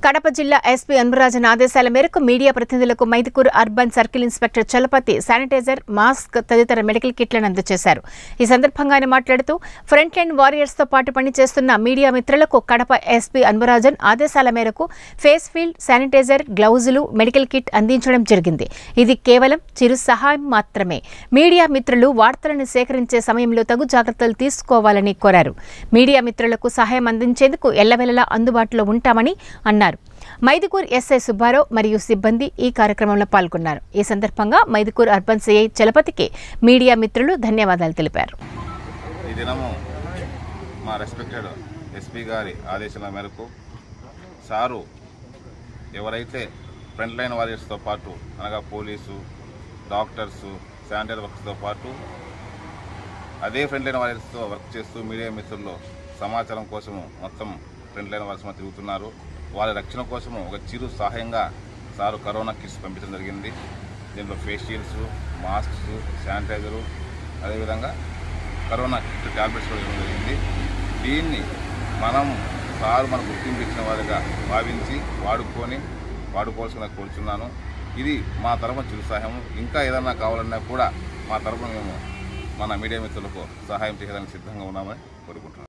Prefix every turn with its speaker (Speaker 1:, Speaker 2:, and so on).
Speaker 1: కడప జిల్లా ఎస్పీ అన్బరాజన్ ఆదేశాల మేరకు మీడియా ప్రతినిధులకు Mydukur urban circle inspector Chalapathi sanitizer, mask తదితర మెడికల్ కిట్లను అందజేశారు. ఈ సందర్భంగా ఆయన మాట్లాడుతూ ఫ్రంట్ లైన్ వారియర్స్ తో పాటు పనిచేస్తున్న మీడియా మిత్రులకు కడప ఎస్పీ అన్బరాజన్ ఆదేశాల మేరకు ఫేస్ షీల్డ్, శానిటైజర్, గ్లౌజులు, మెడికల్ కిట్ అందించడం జరిగింది. ఇది కేవలం చిరు సహాయం మాత్రమే. మీడియా మిత్రులు వార్తలను సేకరించే సమయంలో తగు జాగ్రత్తలు తీసుకోవాలని కోరారు. మీడియా మిత్రులకు సహాయం అందించేందుకు ఎల్లవేళలా అందుబాటులో ఉంటామని అన్నారు. మైదుకూరు ఎస్ఐ సుబ్బారావు మరియు సిబ్బంది ఈ కార్యక్రమంలో పాల్గొన్నారు. ఈ సందర్భంగా మైదుకూరు అర్బన్ సిఐ చలపతికి మీడియా మిత్రులు ధన్యవాదాలు తెలిపారు.
Speaker 2: ఈ దినము మా రెస్పెక్టెడ్ ఎస్పీ గారి ఆదేశాల మేరకు సారు ఎవరైతే ఫ్రంట్ లైన్ వారియర్స్తో పాటు అనగా పోలీసు, డాక్టర్సు, శానిటరీ వర్క్స్తో పాటు అదే ఫ్రంట్ లైన్ వారియర్స్తో వర్క్ చేస్తూ మీడియా మిత్రుల్లో సమాచారం కోసము మొత్తం ఫ్రంట్ లైన్ వారియర్స్ తిరుగుతున్నారు. వాళ్ళ రక్షణ కోసము ఒక చిరు సహాయంగా సారు కరోనా కిట్స్ పంపించడం జరిగింది. దీంట్లో ఫేస్ షీల్డ్స్, మాస్క్స్, శానిటైజరు, అదేవిధంగా కరోనా కిట్ ట్యాబ్లెట్స్ కూడా ఇవ్వడం జరిగింది. దీన్ని సారు మనకు గుర్తింపు ఇచ్చిన వారిగా భావించి వాడుకోవాల్సిన కోరుచున్నాను. ఇది మా తరఫున చిరు సహాయం. ఇంకా ఏదన్నా కావాలన్నా కూడా మా తరఫున మేము మన మీడియా మిత్రులకు సహాయం చేయడానికి సిద్ధంగా ఉన్నామని కోరుకుంటున్నాను.